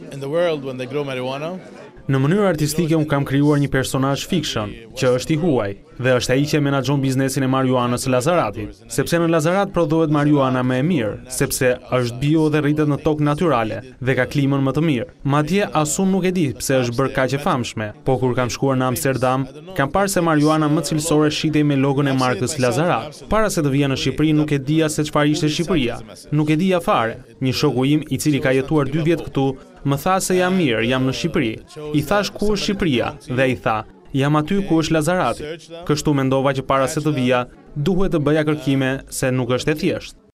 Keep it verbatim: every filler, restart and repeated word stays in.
in the world when they grow marijuana. Në mënyrë artistike unë kam krijuar një personazh fiction, që është i huaj, dhe është ai që menaxhon biznesin e marijuanës së Lazaratit, sepse në Lazarat prodhohet marijuana më e mirë, sepse është bio dhe rritet në tokë natyrale dhe ka klimën më të mirë. Madje as unë nuk e di pse është bërë kaq e famshme, po kur kam shkuar në Amsterdam, kam parë se marijuana më cilësore shitej me logon e markës Lazarat. Para se të vija në Shqipëri nuk e dija se çfarë ishte Shqipëria. Nuk e dija fare. Një shoku im i cili ka jetuar dy vjet këtu më tha se jam mirë, jam në Shqipëri. I thash ku është Shqipëria dhe ai tha, jam aty ku është Lazarati. Kështu mendova që para se të vija, duhet të bëja kërkime se nuk është e thjeshtë.